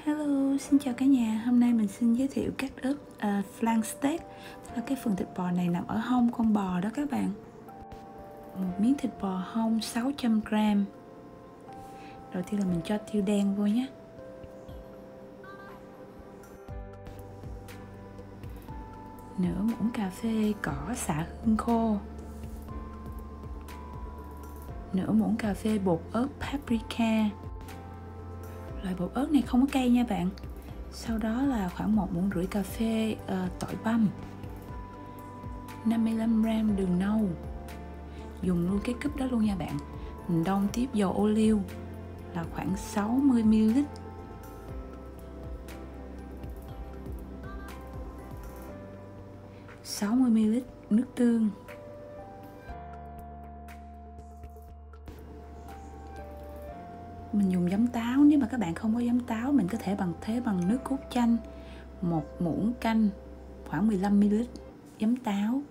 Hello, xin chào cả nhà. Hôm nay mình xin giới thiệu cách ướp flank steak. Là cái phần thịt bò này nằm ở hông con bò đó các bạn. Một miếng thịt bò hông 600g. Đầu tiên là mình cho tiêu đen vô nhé. Nửa muỗng cà phê cỏ xả hương khô. Nửa muỗng cà phê bột ớt paprika. Loại bột ớt này không có cay nha bạn. Sau đó là khoảng 1,5 muỗng cà phê tỏi băm, 55g đường nâu. Dùng luôn cái cúp đó luôn nha bạn. Mình đong tiếp dầu ô liu là khoảng 60ml. Nước tương. Mình dùng giấm táo, nếu mà các bạn không có giấm táo mình có thể bằng nước cốt chanh. 1 muỗng canh khoảng 15ml giấm táo.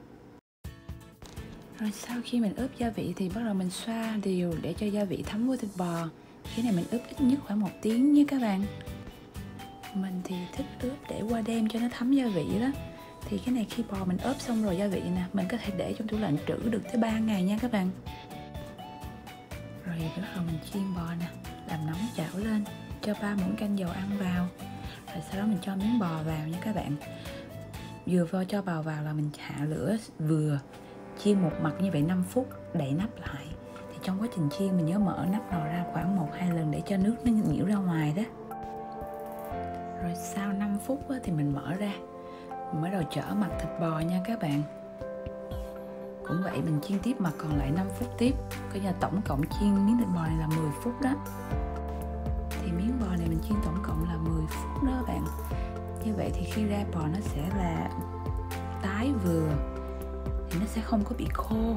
Rồi sau khi mình ướp gia vị thì bắt đầu mình xoa đều để cho gia vị thấm vô thịt bò. Cái này mình ướp ít nhất khoảng 1 tiếng nha các bạn. Mình thì thích ướp để qua đêm cho nó thấm gia vị đó. Thì cái này khi bò mình ướp xong rồi gia vị nè, mình có thể để trong tủ lạnh trữ được tới 3 ngày nha các bạn. Rồi bắt đầu mình chiên bò nè, làm nóng chảo lên, cho 3 muỗng canh dầu ăn vào. Rồi sau đó mình cho miếng bò vào nha các bạn. Vừa vô cho bò vào là mình hạ lửa vừa, chiên một mặt như vậy 5 phút, đậy nắp lại. Thì trong quá trình chiên mình nhớ mở nắp nồi ra khoảng 1-2 lần để cho nước nó nhiễu ra ngoài đó. Rồi sau 5 phút thì mình mở ra, mình bắt đầu trở mặt thịt bò nha các bạn. Cũng vậy, mình chiên tiếp mặt còn lại 5 phút tiếp. Coi như là tổng cộng chiên miếng thịt bò này là 10 phút đó. Thì miếng bò này mình chiên tổng cộng là 10 phút đó các bạn. Như vậy thì khi ra bò nó sẽ là tái vừa, thì nó sẽ không có bị khô.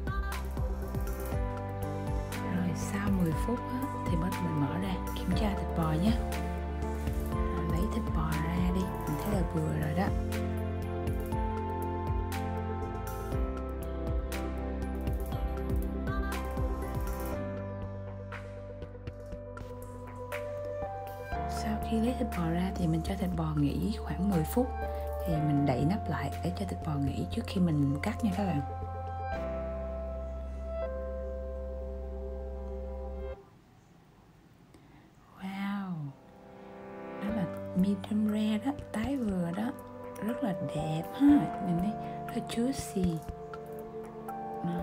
Rồi sau 10 phút thì bắt đầu mình mở ra kiểm tra thịt bò nhé. Rồi lấy thịt bò ra đi, mình thấy là vừa rồi đó. Sau khi lấy thịt bò ra thì mình cho thịt bò nghỉ khoảng 10 phút. Thì mình đậy nắp lại để cho thịt bò nghỉ trước khi mình cắt nha các bạn. Wow, đó là medium rare đó, tái vừa đó, rất là đẹp ha. Mình thấy rất là juicy đó.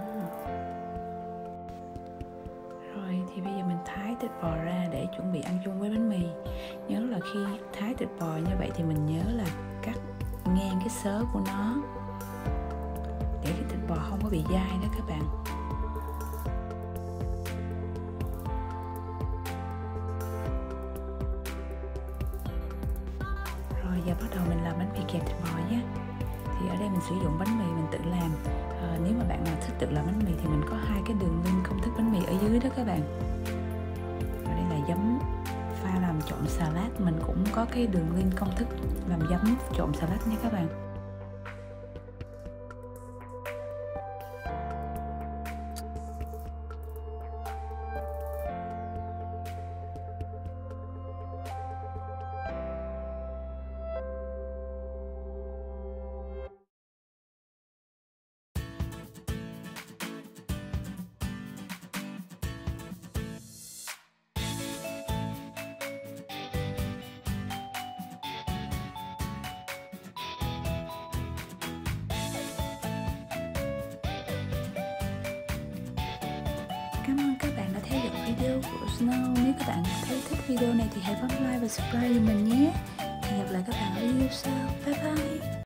Rồi thì bây giờ mình thái thịt bò ra để chuẩn bị ăn chung với bánh mì. Nhớ là khi thái thịt bò như vậy thì mình nhớ là cắt ngang cái xớ của nó để cái thịt bò không có bị dai đó các bạn. Rồi giờ bắt đầu mình làm bánh mì kẹp thịt bò nhé. Thì ở đây mình sử dụng bánh mì mình tự làm. Nếu mà bạn nào thích tự làm bánh mì thì mình có 2 cái đường link công thức bánh mì ở dưới đó các bạn. Ở đây là giấm pha làm trộn salad, mình cũng có cái đường link công thức làm giấm trộn salad nha các bạn. Cảm ơn các bạn đã theo dõi video của Snow. Nếu các bạn thấy thích video này thì hãy bấm like và subscribe giùm mình nhé. Hẹn gặp lại các bạn ở video sau. Bye bye.